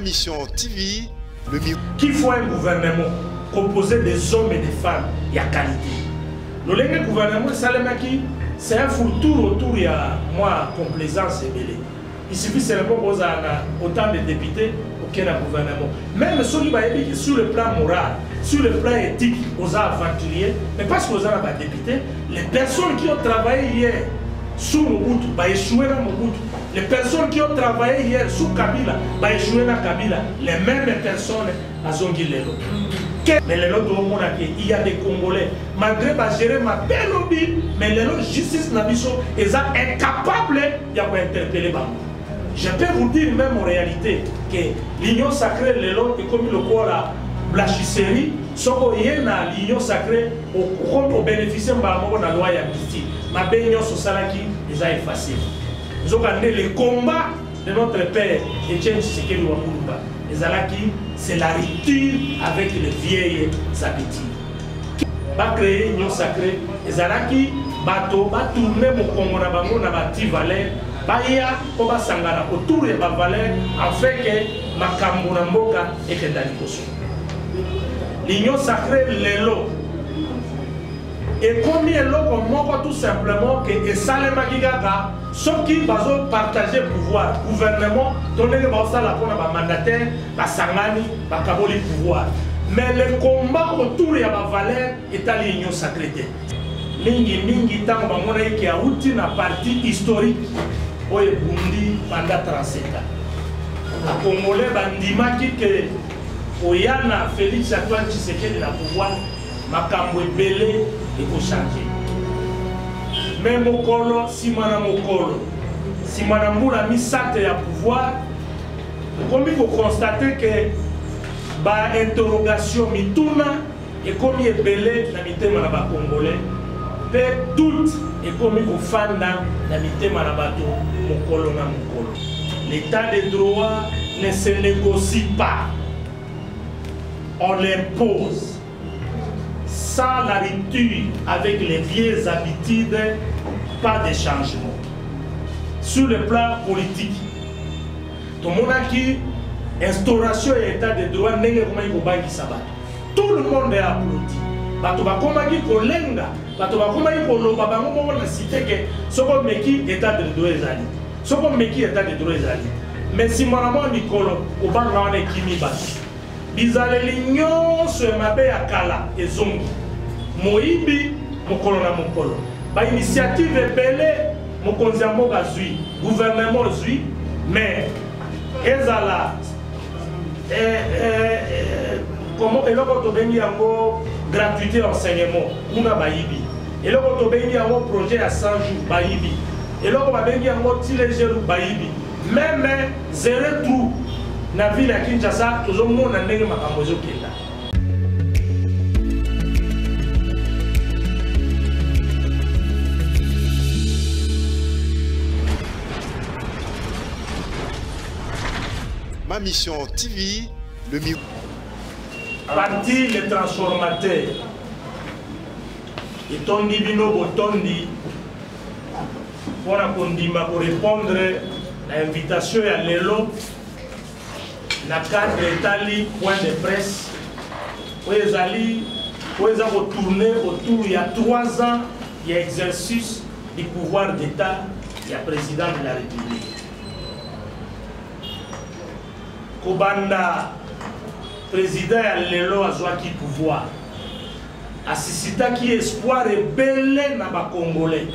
Mission TV, qu'il faut un gouvernement composé des hommes et des femmes et à qualité. Le gouvernement c'est un tour autour, il y a moins complaisance et mêlée. Il suffit seulement qu'on a autant de députés aucun gouvernement. Même sur le plan moral, sur le plan éthique, aux aventuriers, mais parce qu'on a des députés, les personnes qui ont travaillé hier sous Mobutu, échoué dans Mobutu. Les personnes qui ont travaillé hier sous Kabila, échoué dans Kabila. Les mêmes personnes à Zongilelo. Mais les autres, il y a des Congolais, malgré gérer ma belle lobby, mais les autres, justice Nabiso, ils sont incapables d'interpeller Bango. Je peux vous dire même en réalité que l'union sacrée, les autres, est comme le corps la blanchisserie, sauf qu'il y a l'union sacrée, au bénéfice de la loi d'amnistie. Ma belle union sociale qui les a effacés. Nous avons gagné le combat de notre père, Etienne Tshisekedi Wamulumba. C'est la rupture avec les vieilles habitudes. Va créer une union sacrée, les Alaki, bateau, va tourner mon Congo na bango na bati valeur, baya, on va sangana autour de la valeur, afin que ma Kambu Mboka et que Danikoso. L'union sacrée, l'élo. Et combien l'eau comme tout simplement que Salem Magigaka, ceux qui vont partager le pouvoir, gouvernement, donner le mandataire, Sangani, Kaboli pouvoir. Mais le combat autour de la valeur est à l'union sacrée. Mingi tango bamona qui a outil na partie historique oye bundi pendant 37 ans. A Congolais bandimaki que oyana Félix Antoine Tshisekedi na pouvoir makambo ebele eko changer. Mais mokolo simana mbula misate ya pouvoir, comme il faut constater que ba interrogation mituna et comme il est belé na mitema na ba Congolais, pe doute et comme il faut fanda na mitema na bato mokolo na mokolo. L'état de droit ne se négocie pas, on l'impose. Sans la rupture avec les vieilles habitudes, pas de changement. Sur le plan politique, tout le monde a dit instauration et état de droit, tout le monde est applaudi. Bato bakoma ki kolenga, bato bakoma ki koloba bango mo na cité que soko meki état de droit ezali. Soko meki état de droit ezali. Mais si monamo mikolo obanga wana kimi bato. Bizaleli nyonso mabe ya kala ezongi. Moibi mokolo na mokolo. Ba initiative ebele mokonzi ya mboka zui, gouvernement zui, mais ezala comment eloko to bengi yango gratuité enseignement kuna bayibi. Eloko to bengi yango projet à 100 jours bayibi. Eloko ba bengi yango tilejeru bayibi. Même zéro trou na ville ya Kinshasa tozomona ndenge makambo ezokenda. Ma Mission TV, le mieux. Parti les transformateurs. Et Tondi Bino Botondi pour répondre à l'invitation à l'élo. La carte d'Italie, point de presse, où ils ont retourné autour, il y a 3 ans, il y a exercice du pouvoir d'État, il y a président de la République. Kobanda, président à l'élo a joué pouvoir. Assisita qui espoir et belé na ba Congolais.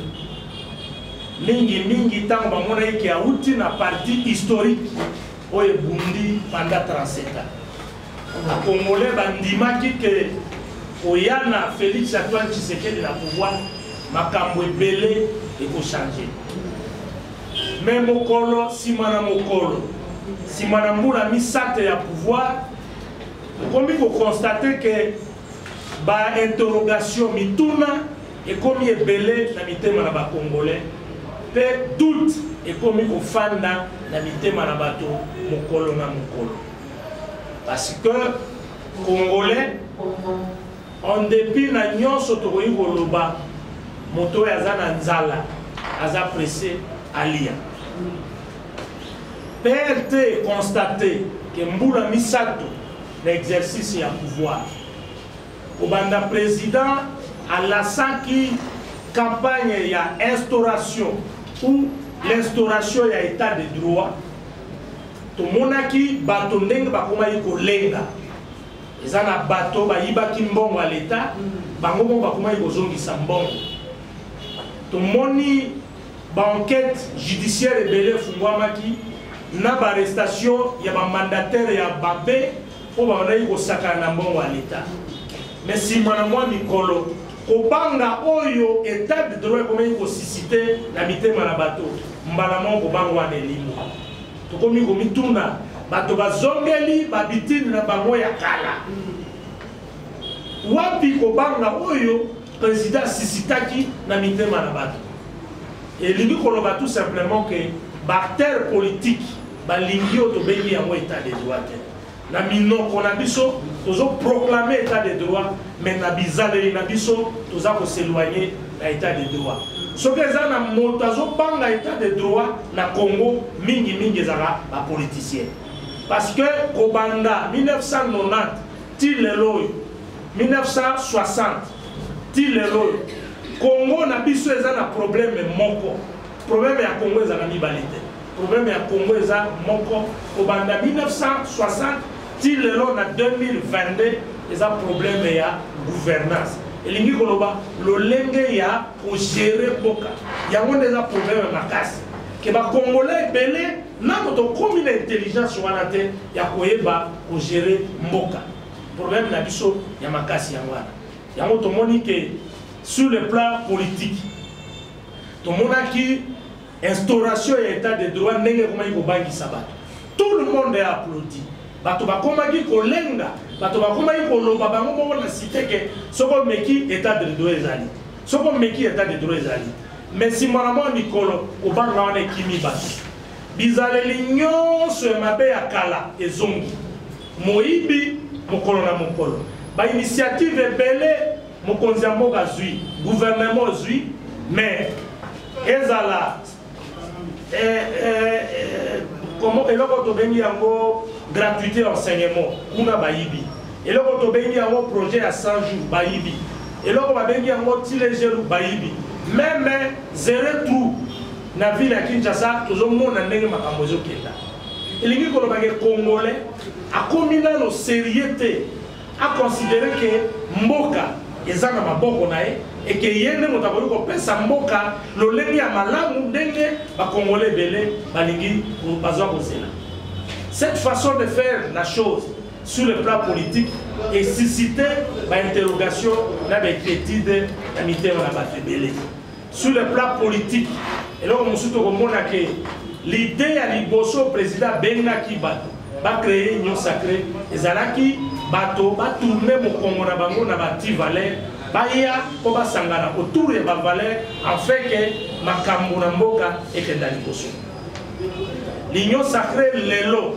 Mingi tango ba mona qui a outil na parti historique. Oye bundi pendant 37 ans. A Congolais bandimaki que oyana Félix Antoine Tshisekedi na pouvoir makambo ebele eko changer. Mais mokolo simana mbula misate ya pouvoir, comme il faut constater que ba interrogation mituna et comme il est belé na mitema na ba Congolais, pe doute et comme il faut fanda na mitema na bato mokolo na mokolo. Parce que Congolais, en dépit na nyonso tokoyi koloba, moto aza na nzala, aza pressé à lire. PRT constaté que mbula misato l'exercice ya pouvoir. Obanda président à la saki campagne ya instauration ou l'instauration ya état de droit. To monaki bato ndenge bakoma yiko lenga. Ezana bato ba yibaki mbongo à l'état, bango mo bakoma yiko zongisa mbongo. To moni ba enquête judiciaire ebele fungwamaki na ba arrestation ya ba mandataire ya babe po ba na yiko sakana mbongo à l'état. Mais si mwana mwa mikolo kobanga oyo état de droit comme yiko susciter na mitema na bato mbala mo kobanga wana elimo. Tokomi komituna bato bazongeli babitini na bango ya kala. Wapi kobanga oyo président sisitaki na mitema na bato. Et lingi koloba tout simplement que bactère politique balingi otobengi yango état de droit. Na minoko na biso tozo proclamer état de droit, mais na bizaleli na biso toza ko s'éloigner na état de droit. Ce que ça na moto azopanga état de droit na Congo mingi zara ba politicien. Parce que kobanda 1990 til lelo 1960 til lelo Congo na biso eza na problème moko. Problème ya Congo eza na mibalite. Problème ya Congo eza moko kobanda 1960 til lelo na 2022 eza problème ya gouvernance. Elingi koloba lolenge ya ko gérer boka yango ndeza problème makasi ke ba congolais belé na moto komi na intelligence wana te ya koyeba ko gérer mboka problème na biso ya makasi yango wana yango tomoni ke sur le plan politique tomonaki instauration ya état de droit ndenge komaki kobangisa bato tout le monde a applaudi bato bakomaki kolenga bato bakomaki koloba bango moko na cité ke soko meki état de droit ezali soko meki état de droit ezali mais si mwanamo mikolo kobanga wana ekimi bato bizaleli nyonso ya mabe ya kala ezongi moyibi mokolo na mokolo bainitiative ebele mokonzi ya mboka zwi gouvernement zwi mais ezala comment eloko tobengi yango gratuité enseignement kuna bayibi eloko tobengi yango projet ya 100 jours bayibi eloko babengi yango tilegeru bayibi même zéro trou na ville ya Kinshasa tozomona ndenge makambo ezokenda elingi koloba ke congolais akomi nano sérieux te a considéré que mboka eza na maboko na ye et que yende moto akoki kopesa mboka lolenge ya malamu ndenge bacongolais ebele balingi bazwa kozela. Cette façon de faire la chose sur le plan politique est suscité par interrogation dans les critiques de la mitema na bato ebele. Sur le plan politique, et là on se trouve que l'idée à liboso président bengaki bato ba créer union sacrée ezalaki bato ba tourner mo Congo na bango na bati valeur baya ko basangana autour ya ba valeur en fait que makambo na mboka ekenda liboso. L'union sacrée lelo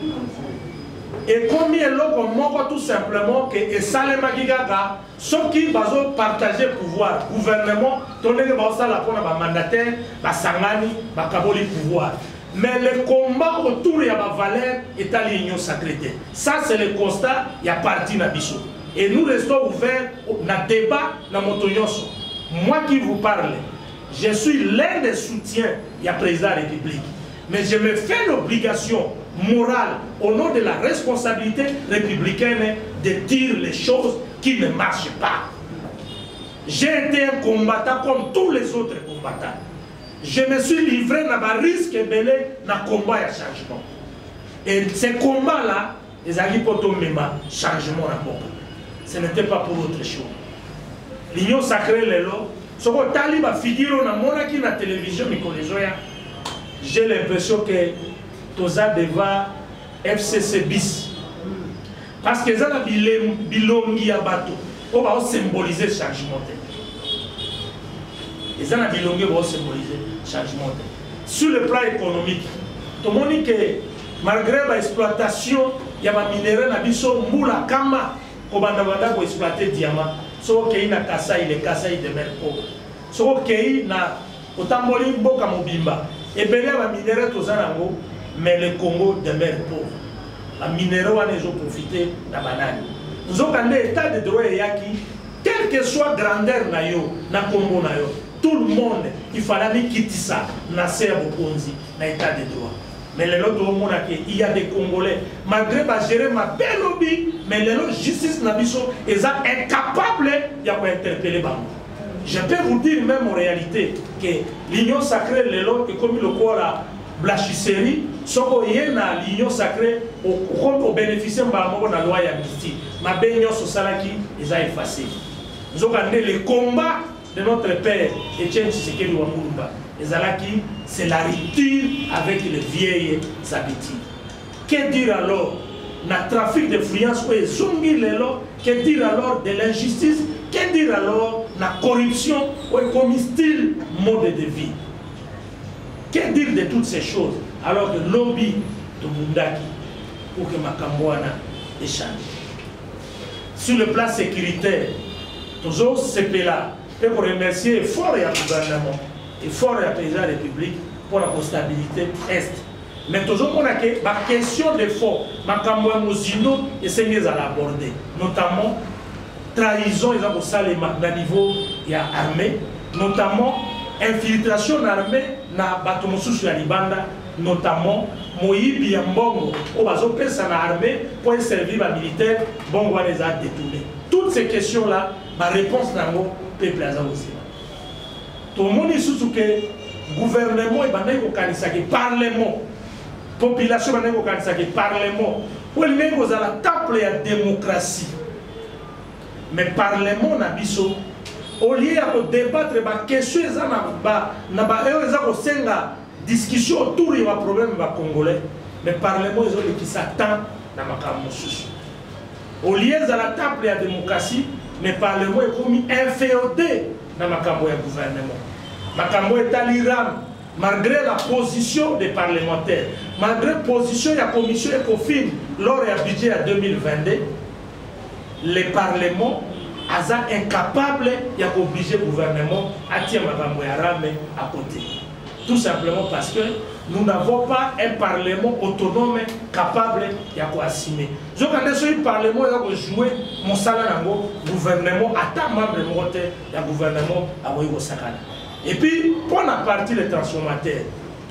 et comme eloko moko tout simplement que esalemaki kaka soki bazo partager pouvoir gouvernement tondenge bazosala mpona bamandataire basangani bakaboli pouvoir mais le combat autour ya bavaleur etali union sacrée te. Ça c'est le constat ya parti na biso et nous restons ouverts na débat na moto nyonso. Moi qui vous parle je suis l'un des soutiens ya président de la République mais je me fais l'obligation morale au nom de la responsabilité républicaine de dire les choses qui ne marchent pas. J'ai été un combattant comme tous les autres combattants. Je me suis livré dans un risque belé dans le combat et le changement. Et ces combats-là, les alliés pour tomber changement dans le monde. Ce n'était pas pour autre chose. L'union sacrée, les lots, ce que Taliban figure dans la télévision, j'ai l'impression que toza devant FCC bis parce que ça la bilongi ya bato on va symboliser changement et ça la bilongi va symboliser changement sur le plan économique tout le monde dit que malgré l'exploitation il y a des minéraux na biso mbula kama ko banda ko exploiter diamant so que ina Kasai le Kasai de Merco so que na otamboli mboka mobimba et bien les minéraux toza nango mais le Congo demeure pauvre. ba minéraux wana ezo profiter na banani. Nzokande état de droit yaki, quelle que soit grandeur na yo, na kombo na yo, tout le monde il fallait quitter ça na ser bokonzi na état de droit. Mais les autres il y a des Congolais malgré ba gérer ma belle lobby, mais les autres justice na biso ils sont incapables d'interpeller bango. Je peux vous dire même en réalité que l'union sacrée les autres est comme le quoi la blanchisserie, soko yena l'union sacrée au bénéficier bango na loi d'amnistie. Ma benyo sosalaki ils ont effacé. Nous avons gagné le combat de notre père Etienne Tshisekedi Wamulumba. C'est la rupture avec les vieilles habitudes. Que dire alors le trafic d'influence ou que dire alors de l'injustice? Que dire alors la corruption ou comme style mode de vie? Que dire de toutes ces choses alors que lobby de Mundaki pour que Makambouana échange? Sur le plan sécuritaire, toujours CPLA, et pour remercier fort le gouvernement et fort le président de la République pour la stabilité Est. Mais toujours on a que la question de fond, Makamwa Mosino et Seigneur à l'aborder, notamment trahison et à niveau de l'armée, notamment infiltration armée na Batomosu sur la Libanda, notamment Moïbi Mbongo, au bazo ça na armée pour servir les militaires, Bongo les a détournés. Toutes ces questions-là, ma réponse n'a pas peuple à aussi. Tout le monde est sous que le gouvernement est parlement, la population est parlement, où il est à la table de la démocratie. Mais le parlement n'a pas au lieu de débattre des questions, des discussions autour du problème congolais, mais le parlement qui s'attend dans ma camouflage. Au lieu de la table de la démocratie, le Parlement est commis inféodé dans le gouvernement. Makambo est à l'Iran, malgré la position des parlementaires, malgré la position de la commission ECOFIN lors du budget à 2022, le Parlement est incapable d'obliger le gouvernement à tirer Makambo à côté. Tout simplement parce que nous n'avons pas un parlement autonome capable d'assumer. Je connais ce parlement qui a joué mon salaire dans le gouvernement, à tant membre de mon gouvernement à Sakana. Et puis, pour la partie des transformateurs,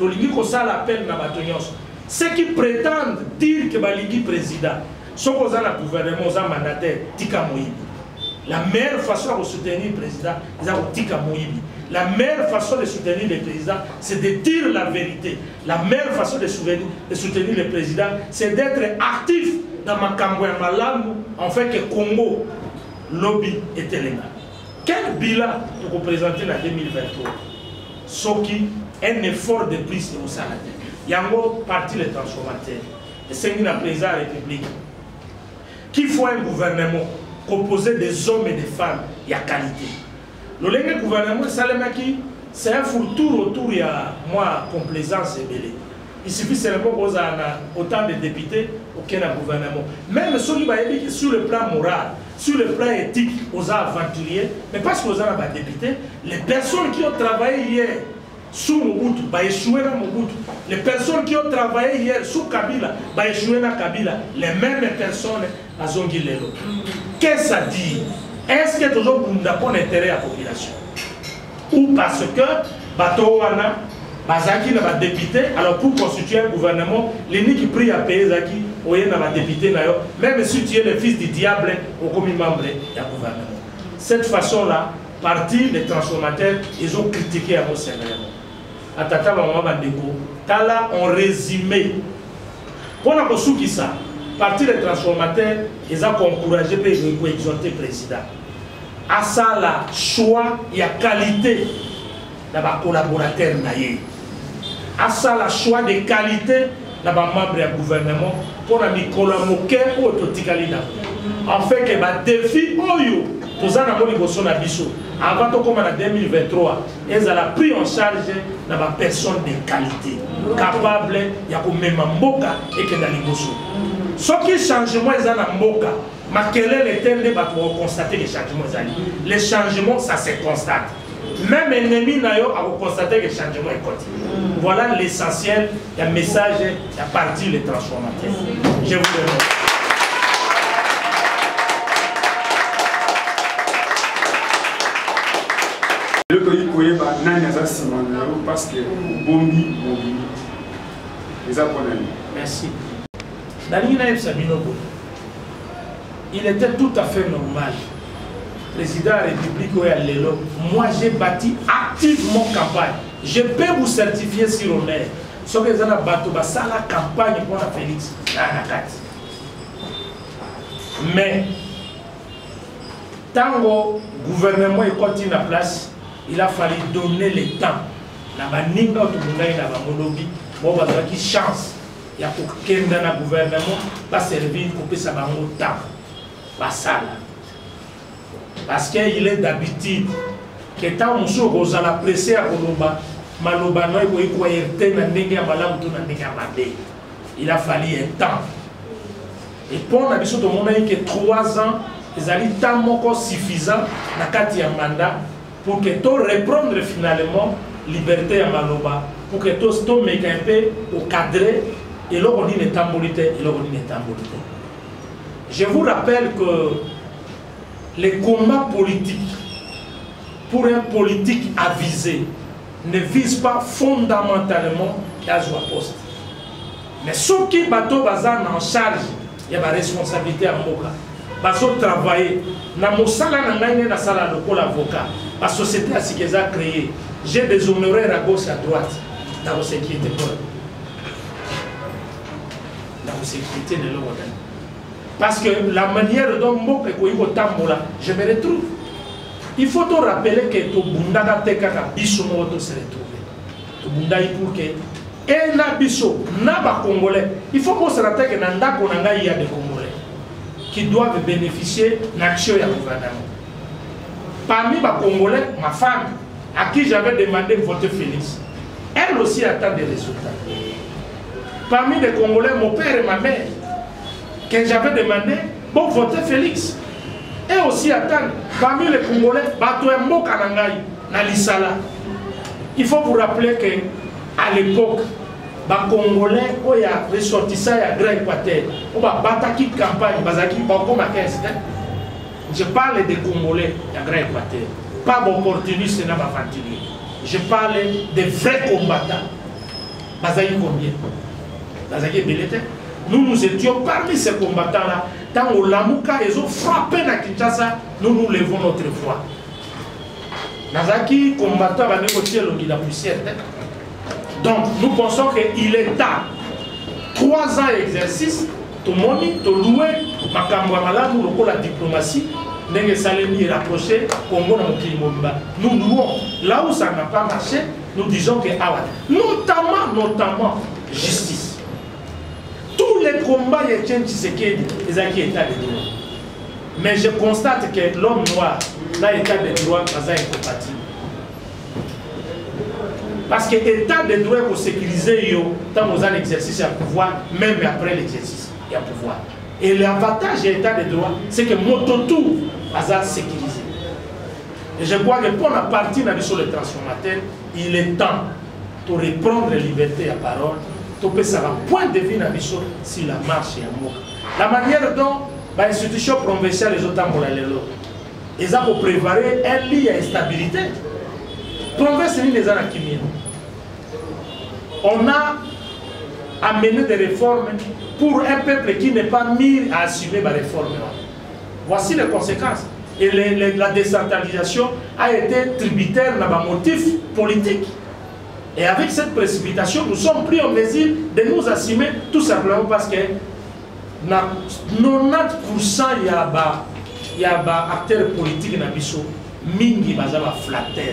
ceux qui prétendent dire que le président, ceux qui ont le gouvernement, ont mandataire, Tika Moïbi. La meilleure façon de soutenir le président, c'est Tika Moïbi. La meilleure façon de soutenir le président, c'est de dire la vérité. La meilleure façon de soutenir le président, c'est d'être actif dans Makambo et Malamu, en fait que Congo, lobby est légal. Quel bilan pour vous présenter en 2023? Soki, un effort de plus au salaire. Il y a un parti les transformateurs. Et c'est une présidence de la République. Qu'il faut un gouvernement composé des hommes et des femmes, il y a qualité. Le gouvernement, c'est un tour autour, il y a moins complaisance et belé. Il suffit seulement qu'on a autant de députés aucun gouvernement. Même sur le plan moral, sur le plan éthique, aux aventuriers, mais parce qu'on a des députés, les personnes qui ont travaillé hier sous Mobutu, échoué dans Mobutu, les personnes qui ont travaillé hier sous Kabila, échoué dans Kabila, les mêmes personnes à Zongilelo. Qu'est-ce que ça dit? Est-ce que toujours pour un intérêt à la population? Ou parce que Batowana, Bazaki n'a pas député, alors pour constituer un gouvernement, l'ennemi qui prie à payer Zaki, Oye n'a pas député, même si tu es le fils du diable, au commis membre du gouvernement. Cette façon-là, partie des transformateurs, ils ont critiqué à mon sévèrement. À Tata Maman Bandeko, Tala en résumé. Pour la qui ça, partie des transformateurs, ils ont encouragé pour exhorter le président. À ça, la choix, il y a qualité dans les collaborateurs. À ça, la choix de qualité dans les membres du gouvernement pour les collaborer ou autotiquer. En fait, que les défis, tous en avant en 2023, ils ont pris en charge des personnes de qualité, capables de même mboka et que dans les ce qui changement ils ont mboka, mais quel est le thème de constater les changements? Les changements, ça se constate. Même ennemi n'a pas constaté que le changement est continu. Voilà l'essentiel, il y a un message, il y a parti les transformateurs. Je vous remercie. Parce que Bombi, merci. Il était tout à fait normal. Président de la République, moi j'ai bâti activement campagne. Je peux vous certifier sur l'honneur. Ce que vous avez battu, c'est la campagne pour la Félix. Mais, tant que le gouvernement continue en place, il a fallu donner le temps. La baninga automunai na bamolobi, bon bazaki chance. Il y a pour qu'un dans le gouvernement va servir pour que ça va au temps. Parce qu'il est d'habitude que tant que nous sommes pressés à Koloba, il a fallu un temps. Et pour nous, nous avons que 3 ans, ils allaient tant suffisant dans mandat pour que tout reprendre finalement liberté à Maloba, pour que tout mette un peu au cadre et là on dit les tambolités et là on dit les tambolités. Je vous rappelle que les combats politiques, pour un politique avisé, ne visent pas fondamentalement à jouer poste. Mais ceux qui bateau bazan en charge, il y a la responsabilité à Moka. Bazo travailler. Na mosala na ngaine na sala de l'avocat. La société a ce qu'ils ont créé. J'ai des honoraires à gauche et à droite. Dans vos sécurités pour dans vos sécurités de l'ordre. Parce que la manière dont Moka je me retrouve. Il faut te rappeler que tout bundaka tekaka biso moto se retrouver. Tout bundai pour que et na biso na ba congolais. Il faut qu'on se rappelle que dans ndako nanga il y a des congolais qui doivent bénéficier de l'action du gouvernement. Parmi les Congolais, ma femme, à qui j'avais demandé de voter Félix, elle aussi attend des résultats. Parmi les Congolais, mon père et ma mère, que j'avais demandé pour voter Félix, eux aussi attendent. Parmi les Congolais, Batoembo Kanangaï, Nalisala. Il faut vous rappeler qu'à l'époque, les Congolais qui ont ressortissant à Grand Équateur, qui ont battu campagne, je parle des Congolais à Grand Équateur, pas d'opportunistes, je parle des vrais combattants. Nous nous étions parmi ces combattants-là. Tant que Lamouka ils ont frappé à Kinshasa, nous levons notre voix. Nazaki combattant va négocier le la poussière. Donc, nous pensons qu'il est temps. 3 ans d'exercice, tout le monde, tout loué, nous la diplomatie, nous rapproché, nous louons. Là où ça n'a pas marché, nous disons que notamment justice. Tous les combats, il y a des états de droit. Mais je constate que l'homme noir, l'état de droit, n'est pas incompatible. Parce que l'état de droit pour sécuriser tant aux ans d'exercice à pouvoir, même après l'exercice, il y a pouvoir. Et l'avantage de l'état de droit, c'est que mon tour a sécurisé. Et je crois que pour la partie sur les transformateurs, il est temps de reprendre la liberté à parole, de faire un point de vue sur la marche et l'amour. La manière dont l'institution provinciale les autres ils ont préparé un lit à instabilité. Province les Anakimien. On a amené des réformes pour un peuple qui n'est pas mis à assumer les réformes. Voici les conséquences. Et la décentralisation a été tributaire d'un motif politique. Et avec cette précipitation, nous sommes pris en mesure de nous assumer tout simplement parce que 90% il y a des acteurs politiques dans Bissau, mingi bazaba flatteur.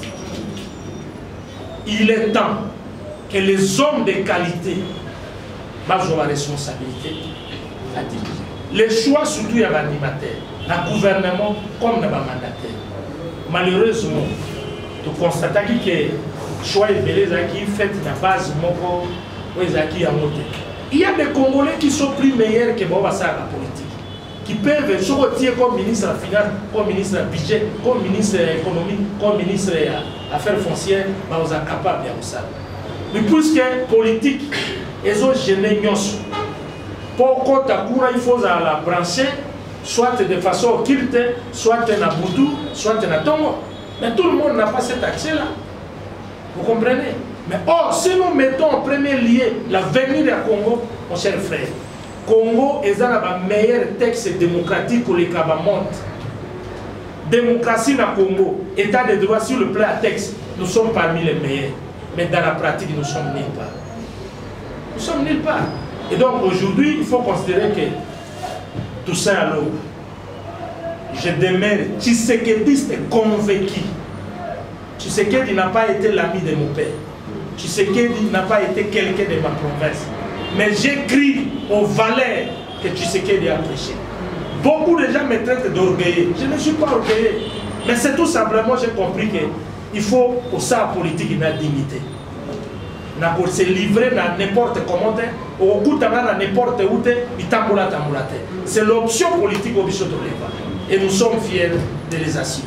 Il est temps que les hommes de qualité aient la responsabilité à diriger. Les choix, surtout, il y a l'animateur, le gouvernement comme le mandataire. Malheureusement, tu constates que le choix est fait la base il y a des Congolais qui sont plus meilleurs que la politique. qui peuvent se retirer comme ministre de la Finance, comme ministre du Budget, comme ministre de l'Économie, comme ministre des Affaires foncières, nous sommes capables de ça. Mais puisque politique, ils ont gêné nous. Pour qu'on il faut la brancher, soit de façon occulte, soit dans Boudou, soit dans Tongo. Mais tout le monde n'a pas cet accès-là. Vous comprenez? Mais or, si nous mettons en premier lieu l'avenir du Congo, mon cher frère, Congo est le meilleur texte démocratique pour les Kabamontes. Démocratie dans le Congo, état de droit sur le plan texte, nous sommes parmi les meilleurs. Mais dans la pratique, nous sommes nulle part. Nous sommes nulle part. Et donc aujourd'hui, il faut considérer que Toussaint Alonga, je demeure tshisekedi convaincu. Tshisekedi n'a pas été l'ami de mon père. Tshisekedi n'a pas été quelqu'un de ma province. Mais j'écris aux valeurs que Tshisekedi a prêché. Beaucoup de gens me traitent d'orgueilleux. Je ne suis pas orgueilleux. Mais c'est tout simplement, j'ai compris qu'il faut au sein politique une dignité. Pour se livrer dans n'importe comment, au coup dans n'importe où, c'est l'option politique au Bichot de l'Éva. Et nous sommes fiers de les assumer.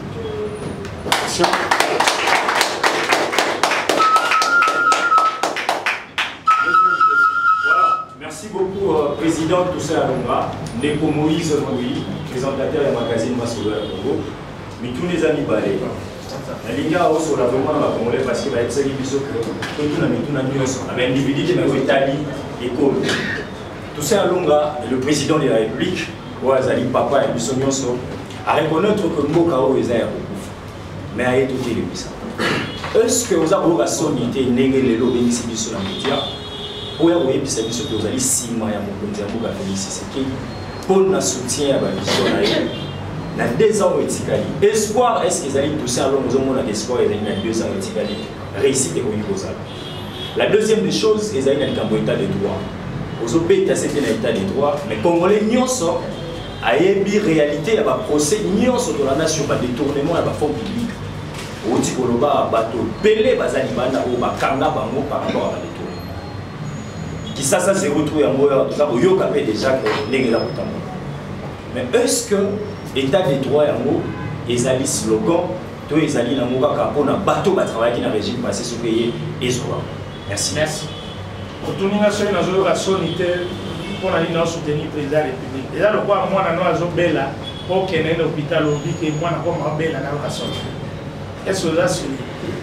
Merci beaucoup, Président Toussaint Alonga, Neko Moïse Moui, présentateur du magazine Massoula Congo, mais tous les amis balais. La ligne a aussi vraiment dans la Congolais parce qu'il va être celui qui s'occupe de tout l'individu qui est Italie et comme. Toussaint Alonga est le président de la République, Ouazali Papa et Bissonioso, à reconnaître que Mokao est à mais à être tout puissant. Est-ce que vous avez la sonité négé les lots bénéficiés sur la média? Ou vous avez pensé que vous allez 6 mois à mon compte à Félix Tshisekedi pour le soutien à la vision na 2 ans de espoir, est-ce qu'ils allaient Toussaint Alonga nous avons espoir et na 2 ans de réussite et la deuxième des choses, ils allaient dans l'état de droit. Aux obéis à cet état de droit, mais Congolais n'y sont à une réalité, à un procès n'y sont dans la nation, à détournement, à un fonds public. Au Tikoloba, à bateau, Pelé, Bazalibana, ou Bakanga, Bango par rapport à la détournement. Qui ça s'est retrouvé en mode, tout ça, au Yokapé déjà, que n'est pas mais est-ce que l'état de droit est en haut, ils allaient slogan, tous ils allaient dans le pour un bateau qui travaille dans le régime passé sur pays et sur merci. Merci. Pour tout le monde, nous avons la solitaire pour aller soutenir le président de la République. Déjà, le quoi, moi, nous avons belle pour qu'il y ait un hôpital, et moi, nous avons belle dans la solitaire. Est-ce que vous avez suivi?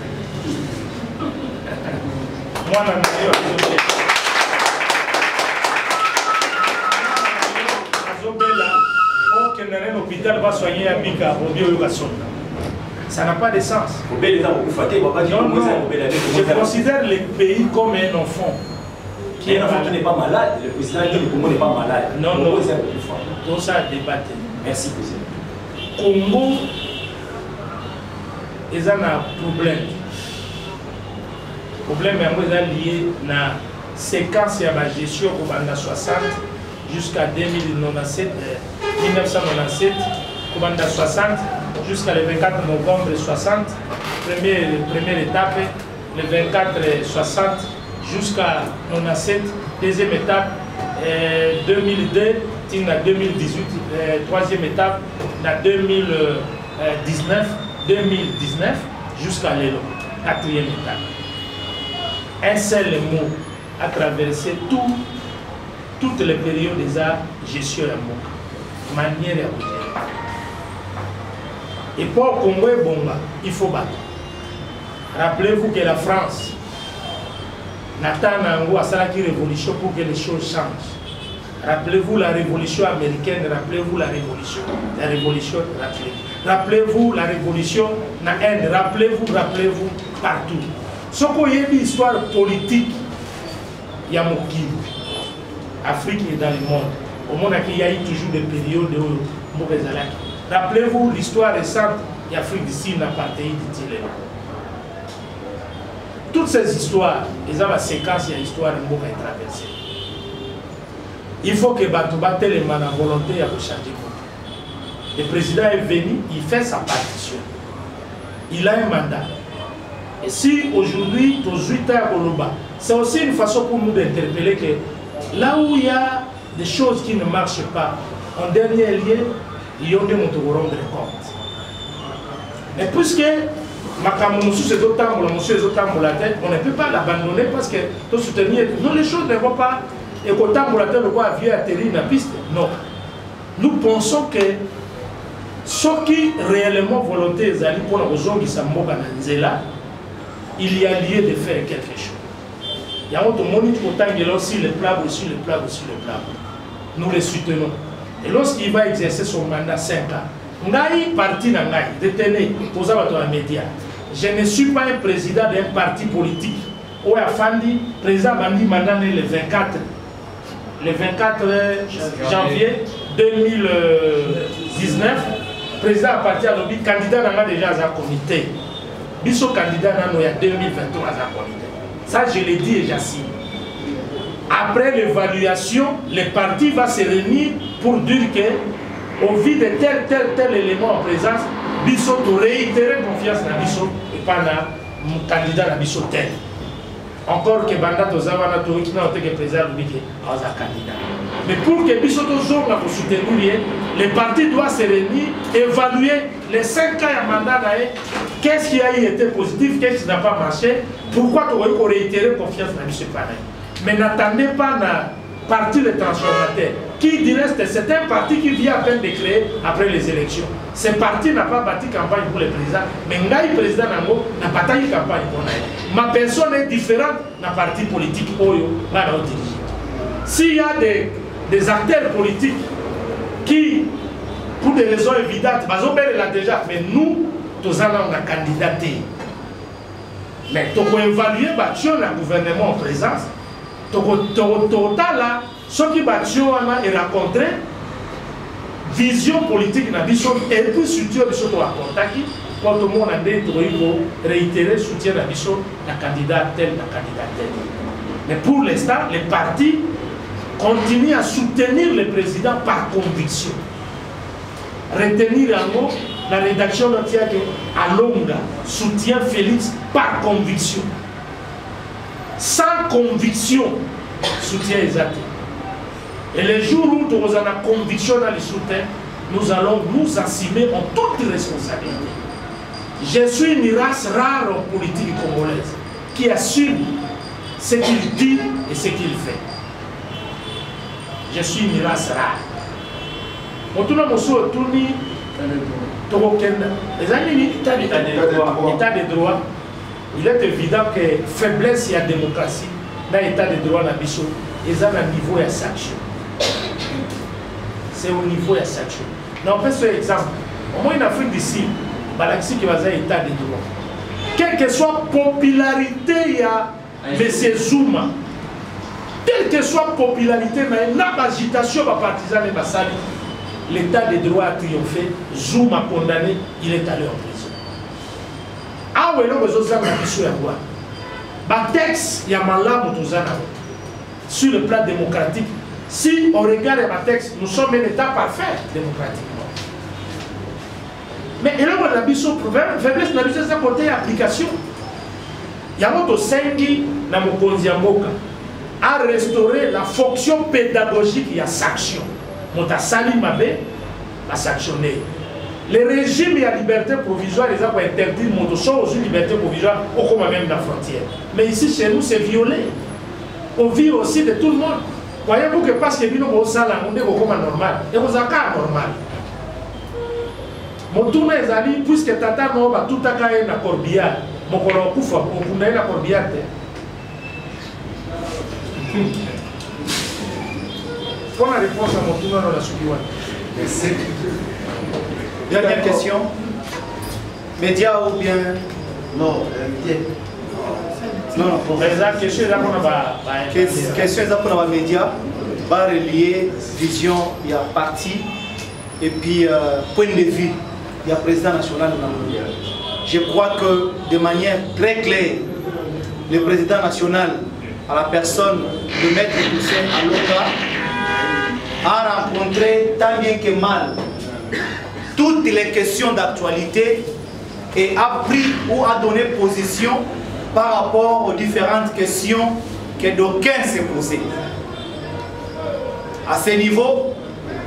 Moi, nous avons un hôpital va soigner un Mika au bio-éducation. Ça n'a pas de sens. Je considère le pays comme un enfant. Un enfant qui n'est pas malade, le président du Congo n'est pas malade. Non, non. Tout ça a débattu. Merci, président. Congo, ils ont un problème. Le problème est lié à la séquence de la gestion au 60 jusqu'à 1997, 60 jusqu'à le 24 novembre 60, première étape, le 24 60 jusqu'à 97, deuxième étape, 2002, 2018, troisième étape, 2019 jusqu'à l'élo, quatrième étape. Un seul mot a traversé toutes les périodes de la gestion de la manière à bouger. Et pour Congo et Bonga, il faut battre. Rappelez-vous que la France n'attend pas une révolution pour que les choses changent. Rappelez-vous la révolution américaine, rappelez-vous la révolution rappelez-vous la révolution en Inde, rappelez-vous partout. Ce qu'il y a une histoire politique, il y a Mokili. L'Afrique est dans le monde. Au monde, il y a eu toujours des périodes où rappelez-vous l'histoire récente de l'Afrique du Sud, l'apartheid d'Itilé. Toutes ces histoires, ils ont la séquence de l'histoire de Mboka est traversée. Il faut que Batouba tellement la volonté pour changer. Le président est venu, il fait sa partition. Il a un mandat. Et si aujourd'hui, aux 8 ans à Koloba, c'est aussi une façon pour nous d'interpeller que là où il y a des choses qui ne marchent pas, en dernier lieu, il y a des gens qui rendre compte. Mais puisque on ne peut pas l'abandonner parce que tout soutenir, non, les choses ne vont pas. Et quand on a vu atterrir la piste, non. Nous pensons que ce qui réellement volonté pour la raison qui il y a lieu de faire quelque chose. Il y a autre monde qui est aussi le plat, aussi le plat, aussi le plat. Nous les soutenons. Et lorsqu'il va exercer son mandat 5 ans, Ngaï parti na Ngaï, détenu, posez votre média. Je ne suis pas un président d'un parti politique. Ou a Fandi, président Bandi mandat le 24 janvier 2019, président a parti à l'objet, candidat n'a déjà à comité. Biso candidat n'a il y a 2023 à comité. Ça je l'ai dit et j'assine. Après l'évaluation, le parti va se réunir pour dire que, au vu de tel élément en présence, Bisso doit réitérer confiance dans Bisso et pas dans mon candidat dans Bisso tel. Encore que Banda Tozavana qui n'a pas été président de candidat. Mais pour que Bisso Tozong a soutenir, le parti doit se réunir, évaluer les 5 ans de mandat, qu'est-ce qui a été positif, qu'est-ce qui n'a pas marché, pourquoi tu aurais réitéré confiance dans Bisso pareil. Mais n'attendez pas na parti les transformateurs qui dirait que c'est un parti qui vient à peine de créer après les élections. Ce parti n'a pas bâti campagne pour le président, mais Ngaï président n'a pas bâti campagne pour nous. Ma personne est différente d'un parti politique Oyo va diriger. S'il y a des acteurs politiques qui, pour des raisons évidentes, ils l'ont déjà, mais nous, tous allons candidater. Mais tu peux évaluer le gouvernement en présence. Total là, ce qui est rencontré, vision politique et puis soutien de ce qu'on a contacté, quand tout le monde a réitéré le soutien de la candidat tel, la candidat tel. Mais pour l'instant, les partis continuent à soutenir le président par conviction. Retenir en haut la rédaction entière à Longa soutient Félix par conviction. Sans conviction, soutien exact. Et les jours où nous avons conviction dans le soutien, nous allons nous assumer en toute responsabilité. Je suis une race rare en politique congolaise qui assume ce qu'il dit et ce qu'il fait. Je suis une race rare. Les amis, état de droit. Il est évident que faiblesse et la démocratie dans l'état de droit, ils ont un niveau de sanction. C'est au niveau de sanction. On peut faire exemple. Au moins en Afrique d'ici, Balaxi qui va avoir l'état de droit. Quelle que soit la popularité de M. Zouma, quelle que soit la popularité, mais il y a une agitation par partisans de Bassali. L'état de droit a triomphé, Zouma condamné, il est allé en prison. Ah oui, non, mais je suis texte, il y a malade sur le plan démocratique. Si on regarde ma texte, nous sommes un État parfait démocratiquement. Mais là, on a vu son problème, faiblesse, on a vu ça côté application. Il y a un autre Sengi, dans mon Konziamboka, à restaurer la fonction pédagogique, il y a sanction. On a sali mabé, la sanctionner. Les régimes et la liberté provisoire, les ont interdit de aux liberté provisoire au commun même de la frontière. Mais ici, chez nous, c'est violé. On vit aussi de tout le monde. Voyez-vous que parce que nous sommes on est au commun normal. Et vous avez un normal. Mon tour est allé, puisque Tata n'a tout à fait un corbillard. Mon colon Koufa, on a un corbillard. Pour la réponse à mon tour, on a suivi. Merci. Dernière question. Média ou bien... Non, média. Non, question pour les médias, va relier vision, il y a parti, et puis point de vue, il y a président national de la. Je crois que de manière très claire, le président national, à la personne de Maître Toussaint Aloka, a rencontré tant bien que mal toutes les questions d'actualité et a pris ou a donné position par rapport aux différentes questions que d'aucuns s'est posées. À ce niveau,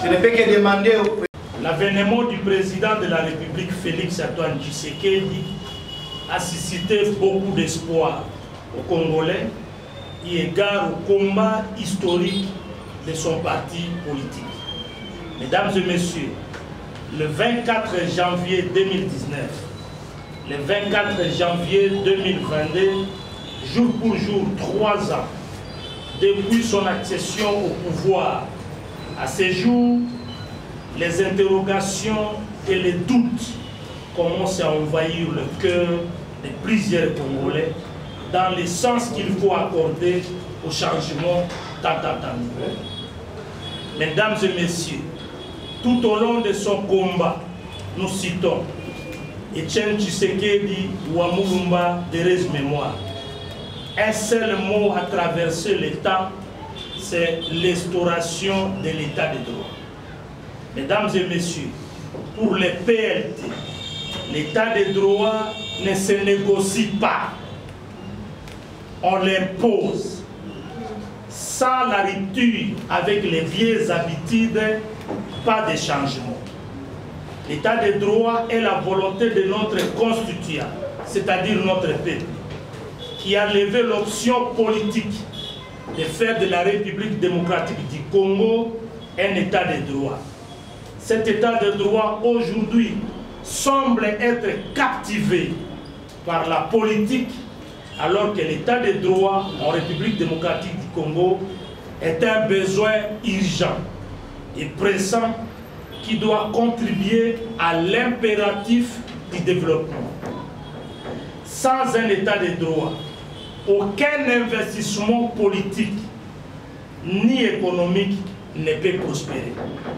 Je ne peux que demander au président. L'avènement du président de la République, Félix Antoine Tshisekedi, a suscité beaucoup d'espoir aux Congolais, eu égard au combat historique de son parti politique. Mesdames et messieurs, le 24 janvier 2019, le 24 janvier 2022, jour pour jour, 3 ans, depuis son accession au pouvoir, à ce jour, les interrogations et les doutes commencent à envahir le cœur de plusieurs Congolais dans le sens qu'il faut accorder au changement tant attendu. Mesdames et messieurs, tout au long de son combat, nous citons Etienne Tshisekedi Ouamulumba d'heureuse mémoire. Un seul mot a traversé le temps, c'est l'instauration de l'état de droit. Mesdames et messieurs, pour les PLT, l'état de droit ne se négocie pas. On l'impose. Sans la rupture avec les vieilles habitudes, pas de changement. L'état de droit est la volonté de notre constituant, c'est-à-dire notre peuple, qui a levé l'option politique de faire de la République démocratique du Congo un état de droit. Cet état de droit aujourd'hui semble être captivé par la politique, alors que l'état de droit en République démocratique du Congo est un besoin urgent et pressant qui doit contribuer à l'impératif du développement. Sans un état de droit, aucun investissement politique ni économique ne peut prospérer.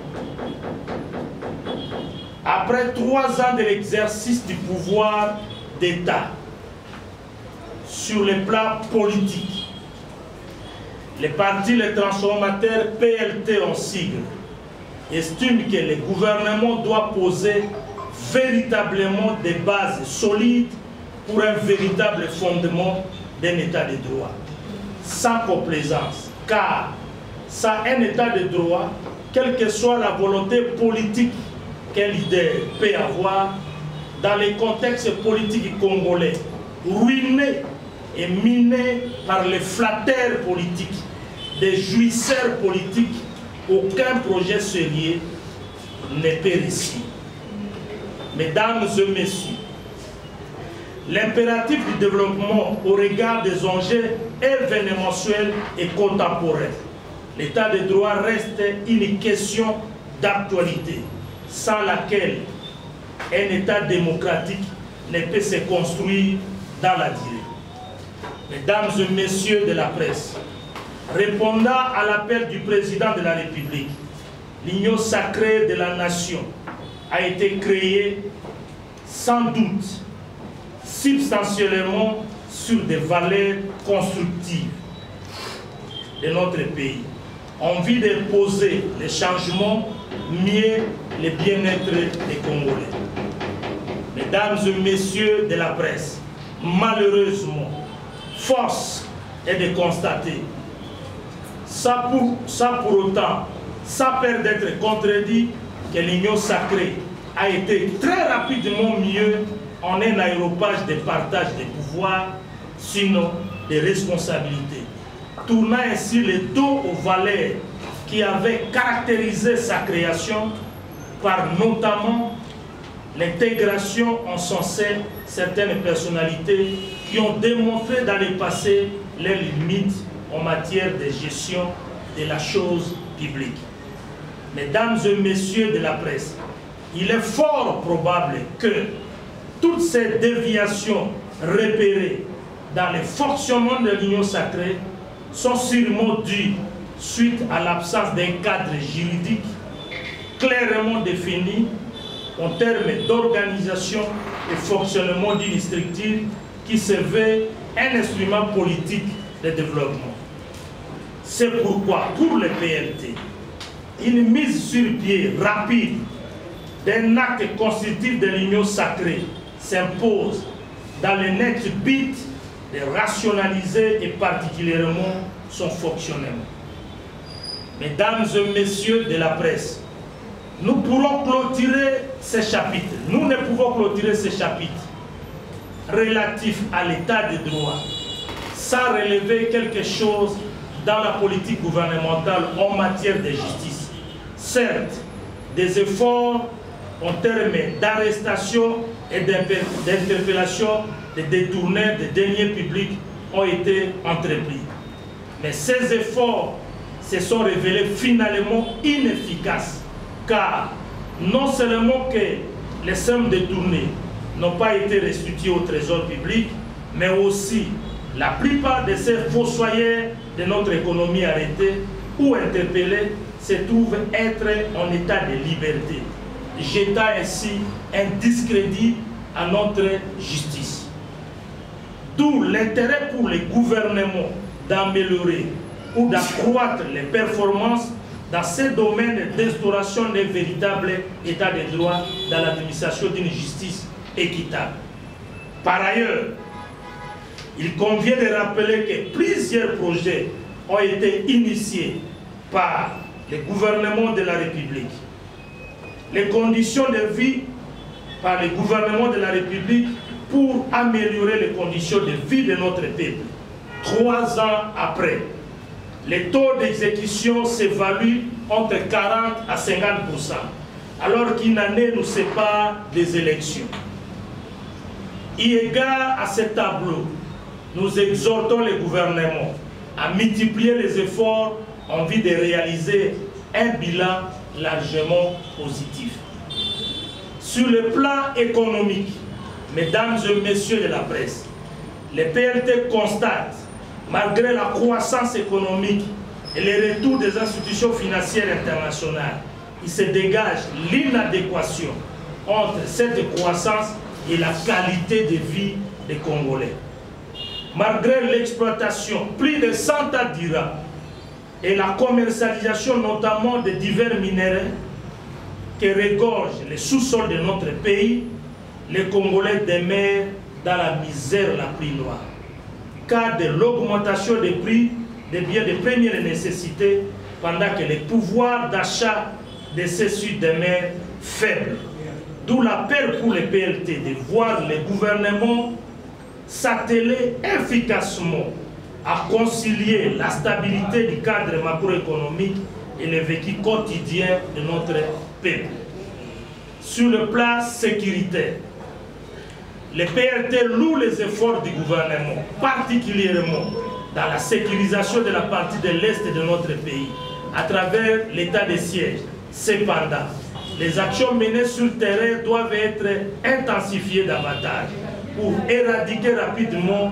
Après 3 ans de l'exercice du pouvoir d'État sur le plan politique, les partis, les transformateurs PLT en sigle, estiment que le gouvernement doit poser véritablement des bases solides pour un véritable fondement d'un état de droit, sans complaisance, car sans un état de droit, quelle que soit la volonté politique qu'un leader peut avoir, dans les contextes politiques congolais, ruinés et minés par les flatteurs politiques, des jouisseurs politiques, aucun projet sérieux n'est peut réussir. Mesdames et messieurs, l'impératif du développement au regard des enjeux événementiels et contemporains, l'état de droit reste une question d'actualité, sans laquelle un état démocratique ne peut se construire dans la durée. Mesdames et messieurs de la presse, répondant à l'appel du président de la République, l'union sacrée de la nation a été créée sans doute substantiellement sur des valeurs constructives de notre pays, en vue d'imposer les changements, mieux le bien-être des Congolais. Mesdames et messieurs de la presse, malheureusement, force est de constater, sans pour autant, sans peur d'être contredit, que l'union sacrée a été très rapidement mieux en un aéropage de partage des pouvoirs, sinon des responsabilités, tournant ainsi le dos aux valeurs qui avaient caractérisé sa création, par notamment l'intégration en son sein certaines personnalités qui ont démontré dans le passé leurs limites en matière de gestion de la chose publique. Mesdames et messieurs de la presse, il est fort probable que toutes ces déviations repérées dans le fonctionnement de l'union sacrée sont sûrement dues suite à l'absence d'un cadre juridique clairement défini en termes d'organisation et fonctionnement d'une structure qui se veut un instrument politique de développement. C'est pourquoi, pour le PLT, une mise sur pied rapide d'un acte constitutif de l'union sacrée s'impose dans le net but de rationaliser et particulièrement son fonctionnement. Mesdames et messieurs de la presse, nous pourrons clôturer ces chapitres. Nous ne pouvons clôturer ces chapitres relatifs à l'état de droit sans relever quelque chose dans la politique gouvernementale en matière de justice. Certes, des efforts en termes d'arrestation et d'interpellation des détourneurs des deniers publics ont été entrepris. Mais ces efforts se sont révélés finalement inefficaces, car non seulement que les sommes détournées n'ont pas été restituées au trésor public, mais aussi la plupart de ces fossoyeurs de notre économie arrêtés ou interpellés se trouvent être en état de liberté, jetant ainsi un discrédit à notre justice. D'où l'intérêt pour les gouvernements d'améliorer ou d'accroître les performances dans ces domaines d'instauration d'un véritable état de droit dans l'administration d'une justice équitable. Par ailleurs, il convient de rappeler que plusieurs projets ont été initiés par le gouvernement de la République. Les conditions de vie par le gouvernement de la République pour améliorer les conditions de vie de notre peuple. 3 ans après, les taux d'exécution s'évaluent entre 40 à 50%, alors qu'une année nous sépare des élections. Eu égard à ce tableau, nous exhortons le gouvernement à multiplier les efforts en vue de réaliser un bilan largement positif. Sur le plan économique, mesdames et messieurs de la presse, les PLT constatent, malgré la croissance économique et le retour des institutions financières internationales, il se dégage l'inadéquation entre cette croissance et la qualité de vie des Congolais. Malgré l'exploitation plus de 100 ans d'Iran et la commercialisation notamment de divers minéraux qui regorgent les sous-sols de notre pays, les Congolais demeurent dans la misère la plus noire. Car de l'augmentation des prix des biens de première nécessité pendant que les pouvoirs d'achat de ceux-ci demeurent faibles. D'où l'appel pour les PLT de voir les gouvernements s'atteler efficacement à concilier la stabilité du cadre macroéconomique et le vécu quotidien de notre peuple. Sur le plan sécuritaire, les PLT louent les efforts du gouvernement, particulièrement dans la sécurisation de la partie de l'Est de notre pays, à travers l'état de siège. Cependant, les actions menées sur le terrain doivent être intensifiées davantage pour éradiquer rapidement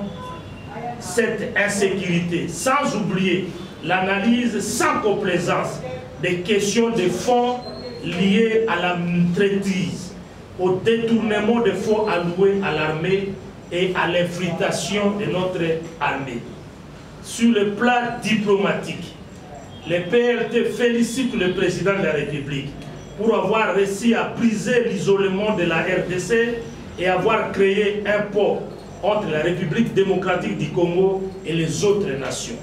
cette insécurité, sans oublier l'analyse sans complaisance des questions de fonds liées à la traîtrise, au détournement de fonds alloués à l'armée et à l'infiltration de notre armée. Sur le plan diplomatique, les PLT félicitent le président de la République pour avoir réussi à briser l'isolement de la RDC et avoir créé un pont entre la République démocratique du Congo et les autres nations.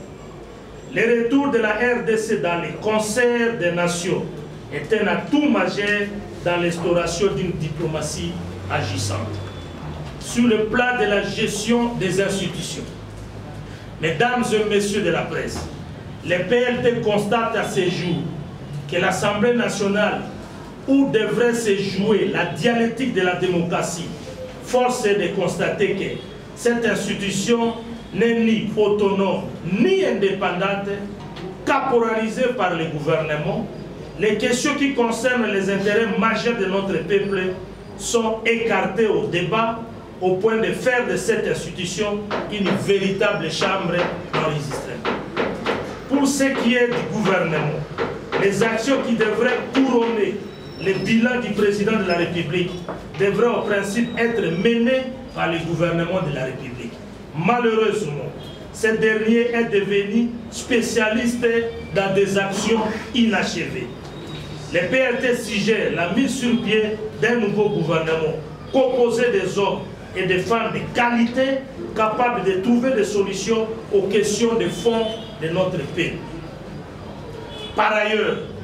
Le retour de la RDC dans les concerts des nations est un atout majeur dans l'instauration d'une diplomatie agissante. Sur le plan de la gestion des institutions, mesdames et messieurs de la presse, les PLT constatent à ce jour que l'Assemblée nationale, où devrait se jouer la dialectique de la démocratie, force est de constater que cette institution n'est ni autonome ni indépendante, caporalisée par le gouvernement. Les questions qui concernent les intérêts majeurs de notre peuple sont écartées au débat au point de faire de cette institution une véritable chambre d'enregistrement. Pour ce qui est du gouvernement, les actions qui devraient couronner le bilan du président de la République devraient au principe être menées par le gouvernement de la République. Malheureusement, ce dernier est devenu spécialiste dans des actions inachevées. Les PLT suggèrent la mise sur pied d'un nouveau gouvernement composé des hommes et des femmes de qualité capables de trouver des solutions aux questions de fond de notre pays. Par ailleurs,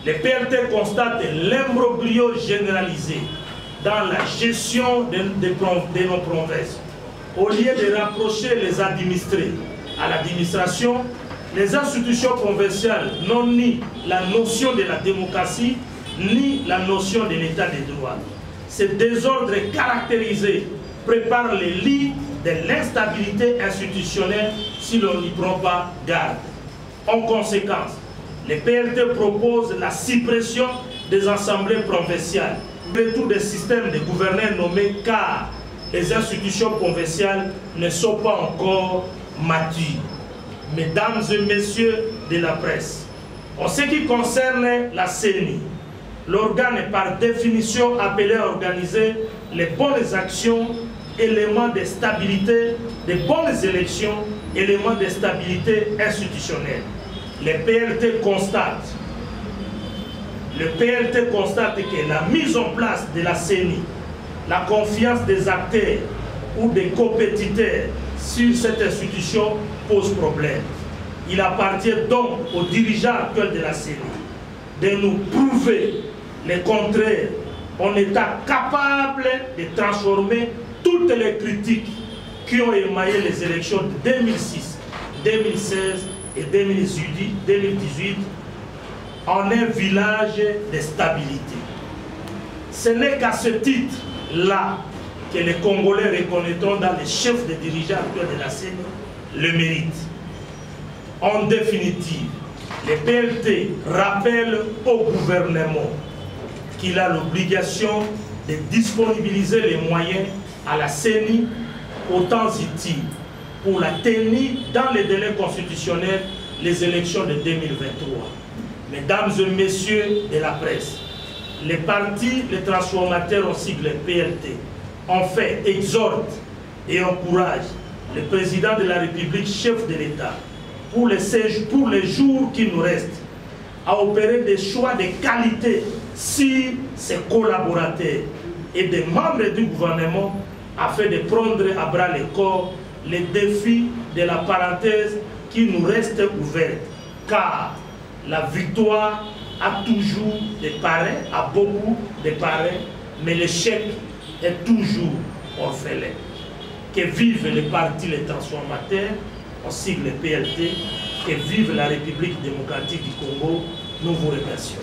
Le PLT constate l'imbroglio généralisé dans la gestion de nos provinces. Au lieu de rapprocher les administrés à l'administration, les institutions provinciales n'ont ni la notion de la démocratie, ni la notion de l'état de droit. Ce désordre caractérisé prépare les lits de l'instabilité institutionnelle si l'on n'y prend pas garde. En conséquence, le PLT propose la suppression des assemblées provinciales, le retour des systèmes de gouverneurs nommés car les institutions provinciales ne sont pas encore matures. Mesdames et messieurs de la presse, en ce qui concerne la CENI, l'organe par définition appelé à organiser les bonnes actions, éléments de stabilité, de bonnes élections, éléments de stabilité institutionnelle. Le PLT constate que la mise en place de la CENI, la confiance des acteurs ou des compétiteurs sur cette institution pose problème. Il appartient donc aux dirigeants actuels de la CENI de nous prouver le contraire en étant capable de transformer toutes les critiques qui ont émaillé les élections de 2006, 2016 et 2018 en un village de stabilité. Ce n'est qu'à ce titre-là que les Congolais reconnaîtront dans les chefs des dirigeants actuels de la CENI le mérite. En définitive, le PLT rappelle au gouvernement qu'il a l'obligation de disponibiliser les moyens à la CENI autant utiles pour la tenir dans les délais constitutionnels les élections de 2023. Mesdames et messieurs de la presse, les partis, les transformateurs en sigle PLT, en fait, exhortent et encouragent le président de la République, chef de l'État, pour les jours qui nous restent, à opérer des choix de qualité sur ses collaborateurs et des membres du gouvernement afin de prendre à bras le corps les défis de la parenthèse qui nous reste ouverte. Car la victoire a toujours des parrains, a beaucoup de parrains, mais l'échec est toujours orphelin. Que vivent les partis, les transformateurs, en sigle PLT, que vive la République démocratique du Congo. Nous vous remercions.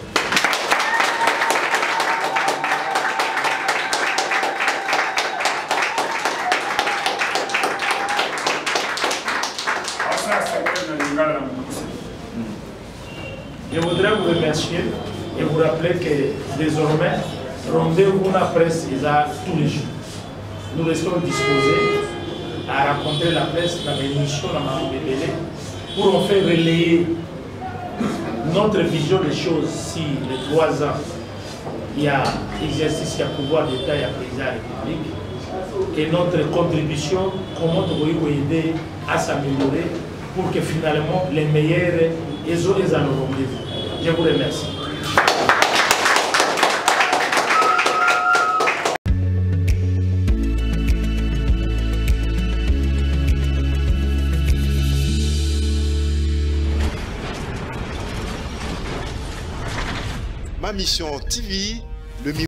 Je voudrais vous remercier et vous rappeler que désormais, rendez-vous la presse tous les jours. Nous restons disposés à rencontrer la presse dans l'émission pour en faire relayer notre vision des choses si les 3 ans il y a exercice, il y a pouvoir d'État, il y a président de la République et notre contribution, comment nous pouvons aider à s'améliorer pour que finalement les meilleurs aient un rendez-vous. Je vous remercie. Ma mission TV, le